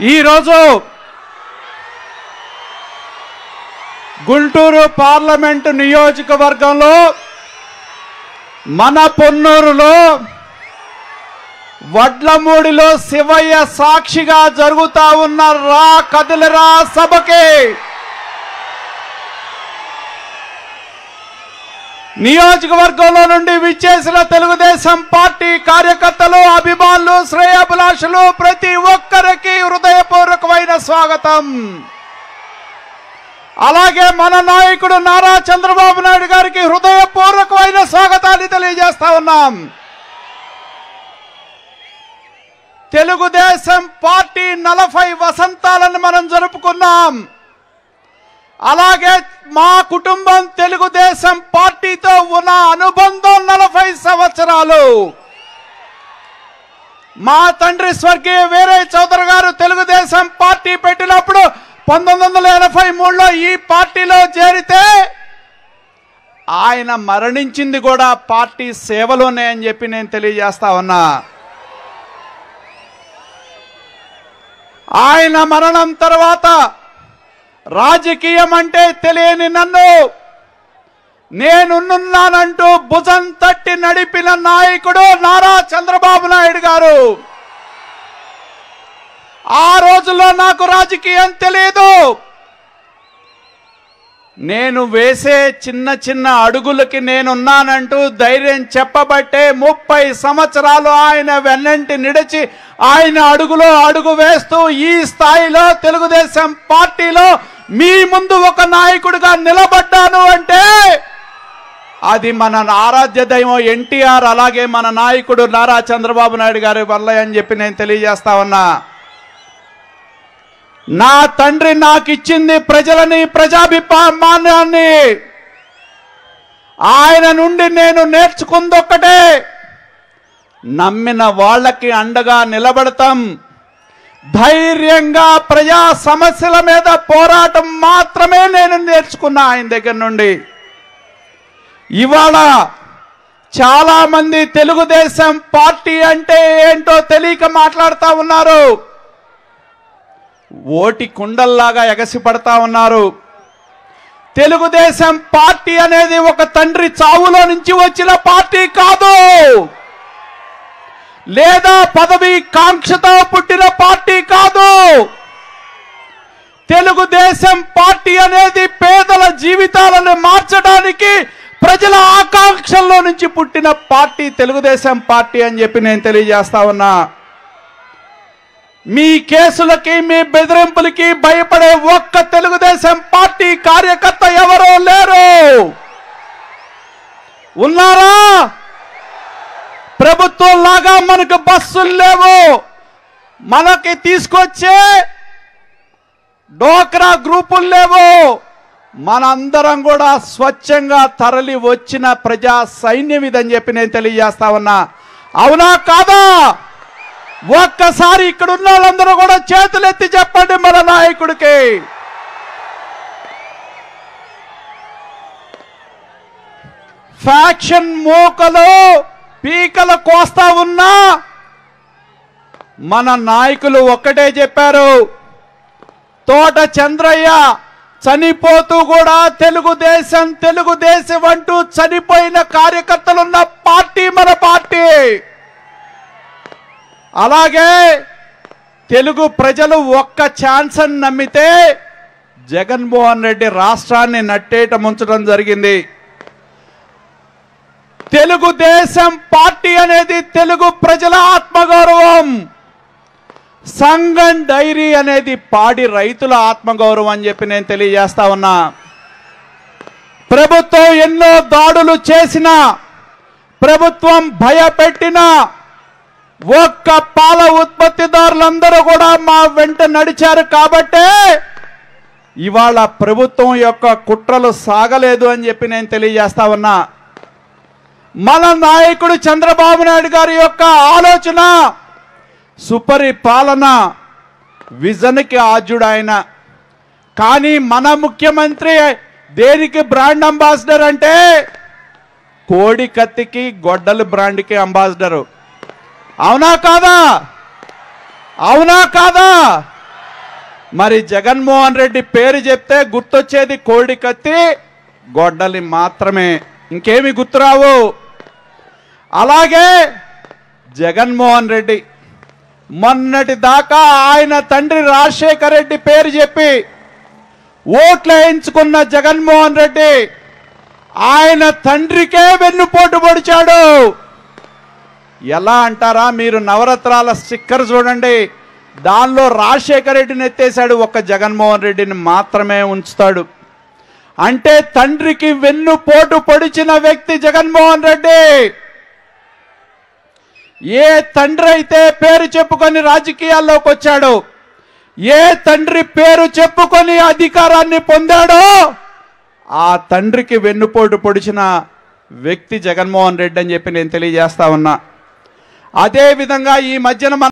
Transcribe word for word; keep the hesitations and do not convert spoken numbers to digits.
ఈరోజు గుంటూరు పార్లమెంటు నియోజకవర్గంలో మన పొన్నూరులో వడ్లమూడిలో శివయ్య సాక్షిగా జరుగుతా ఉన్న రా కదిలిరా సభకి నియోజకవర్గంలో నుండి విచ్చేసిన తెలుగుదేశం పార్టీ కార్యకర్తలు, అభిమానులు, శ్రేయోభిలాషులు ప్రతి ఒక్కరికి హృదయపూర్వకమైన స్వాగతం. అలాగే మన నాయకుడు నారా చంద్రబాబు నాయుడు గారికి హృదయపూర్వకమైన స్వాగతాన్ని తెలియజేస్తా ఉన్నాం. తెలుగుదేశం పార్టీ నలభై వసంతాలను మనం జరుపుకున్నాం. అలాగే మా కుటుంబం తెలుగుదేశం పార్టీతో ఉన్న అనుబంధం నలభై సంవత్సరాలు. మా తండ్రి స్వర్గీయ వీరయ్య చౌదరి గారు తెలుగుదేశం పార్టీ పెట్టినప్పుడు పంతొమ్మిది వందల ఎనభై మూడులో ఈ పార్టీలో చేరితే ఆయన మరణించింది కూడా పార్టీ సేవలోనే అని చెప్పి నేను తెలియజేస్తా ఉన్నా. ఆయన మరణం తర్వాత రాజకీయం అంటే తెలియని నన్ను నేనున్నానంటూ భుజం తట్టి నడిపిన నాయకుడు నారా చంద్రబాబు నాయుడు గారు. ఆ రోజుల్లో నాకు రాజకీయం తెలియదు. నేను వేసే చిన్న చిన్న అడుగులకి నేనున్నానంటూ ధైర్యం చెప్పబట్టే ముప్పై సంవత్సరాలు ఆయన వెన్నంటి నిడిచి ఆయన అడుగులో అడుగు వేస్తూ ఈ స్థాయిలో తెలుగుదేశం పార్టీలో మీ ముందు ఒక నాయకుడిగా నిలబడ్డాను అంటే అది మన ఆరాధ్య దైవం ఎన్టీఆర్, అలాగే మన నాయకుడు నారా చంద్రబాబు నాయుడు గారి వల్ల అని చెప్పి నేను తెలియజేస్తా ఉన్నా. నా తండ్రి నాకు ఇచ్చింది ప్రజలని, ప్రజాభిమానాన్ని. ఆయన నుండి నేను నేర్చుకుందొక్కటే, నమ్మిన వాళ్ళకి అండగా నిలబడతాం, ధైర్యంగా ప్రజా సమస్యల మీద పోరాటం మాత్రమే నేను నేర్చుకున్నా ఆయన దగ్గర నుండి. ఇవాళ చాలా మంది తెలుగుదేశం పార్టీ అంటే ఏంటో తెలియక మాట్లాడుతూ ఉన్నారు. ఓటి కుండల్లాగా ఎగసిపడతా ఉన్నారు. తెలుగుదేశం పార్టీ అనేది ఒక తండ్రి చావులో నుంచి వచ్చిన పార్టీ కాదు, లేదా పదవి కాంక్షతో పుట్టిన పార్టీ కాదు. తెలుగుదేశం పార్టీ అనేది పేదల జీవితాలను మార్చడానికి ప్రజల ఆకాంక్షల్లో నుంచి పుట్టిన పార్టీ తెలుగుదేశం పార్టీ అని చెప్పి నేను తెలియజేస్తా ఉన్నా. మీ కేసులకి, మీ బెదిరింపులకి భయపడే ఒక్క తెలుగుదేశం పార్టీ కార్యకర్త ఎవరో లేరు. ఉన్నారా? ప్రభుత్వం లాగా మనకు బస్సులు లేవు. మనకి తీసుకొచ్చే డోక్రా గ్రూపులు లేవు. మనందరం కూడా స్వచ్ఛంగా తరలి వచ్చిన ప్రజా సైన్యం ఇదని చెప్పి నేను తెలియజేస్తా ఉన్నా. అవునా కాదా? ఒక్కసారి ఇక్కడ ఉన్న వాళ్ళందరూ కూడా చేతులెత్తి చెప్పండి మన నాయకుడికి. ఫ్యాక్షన్ మూకలు పీకల కోస్తా ఉన్నా మన నాయకులు ఒక్కటే చెప్పారు, తోట చంద్రయ్య చనిపోతూ కూడా తెలుగుదేశం తెలుగుదేశం అంటూ చనిపోయిన కార్యకర్తలున్న పార్టీ మన పార్టీ. అలాగే తెలుగు ప్రజలు ఒక్క ఛాన్స్ అని నమ్మితే జగన్మోహన్ రెడ్డి రాష్ట్రాన్ని నట్టేట ముంచడం జరిగింది. తెలుగుదేశం పార్టీ అనేది తెలుగు ప్రజల ఆత్మగౌరవం. సంగం డైరీ అనేది పాడి రైతుల ఆత్మగౌరవం అని చెప్పి నేను తెలియజేస్తా ఉన్నా. ప్రభుత్వం ఎన్నో దాడులు చేసినా, ప్రభుత్వం భయపెట్టినా ఒక్క పాల ఉత్పత్తిదారులందరూ కూడా మా వెంట నడిచారు కాబట్టే ఇవాళ ప్రభుత్వం యొక్క కుట్రలు సాగలేదు అని చెప్పి నేను తెలియజేస్తా ఉన్నా. మన నాయకుడు చంద్రబాబు నాయుడు గారి యొక్క ఆలోచన, సుపరిపాలన, విజన్కి ఆద్యుడు ఆయన. కానీ మన ముఖ్యమంత్రి దేనికి బ్రాండ్ అంబాసిడర్ అంటే కోడి కత్తికి గొడ్డలి బ్రాండ్కి అంబాసిడరు. అవునా కాదా? అవునా కాదా? మరి జగన్మోహన్ రెడ్డి పేరు చెప్తే గుర్తొచ్చేది కోడి కత్తి గొడ్డలి మాత్రమే, ఇంకేమి గుర్తురావు. అలాగే జగన్మోహన్ రెడ్డి మొన్నటి దాకా ఆయన తండ్రి రాజశేఖర్ రెడ్డి పేరు చెప్పి ఓట్లు వేయించుకున్న జగన్మోహన్ రెడ్డి ఆయన తండ్రికే వెన్నుపోటు పొడిచాడు. ఎలా అంటారా? మీరు నవరత్నాల స్టిక్కర్ చూడండి, దానిలో రాజశేఖర్ రెడ్డిని ఎత్తేసాడు, ఒక్క జగన్మోహన్ రెడ్డిని మాత్రమే ఉంచుతాడు. అంటే తండ్రికి వెన్నుపోటు పొడిచిన వ్యక్తి జగన్మోహన్ రెడ్డి. ఏ తండ్రి అయితే పేరు చెప్పుకొని రాజకీయాల్లోకి వచ్చాడో, ఏ తండ్రి పేరు చెప్పుకొని అధికారాన్ని పొందాడో, ఆ తండ్రికి వెన్నుపోటు పొడిచిన వ్యక్తి జగన్మోహన్ రెడ్డి అని చెప్పి నేను తెలియజేస్తా ఉన్నా. అదే విధంగా ఈ మధ్యన మన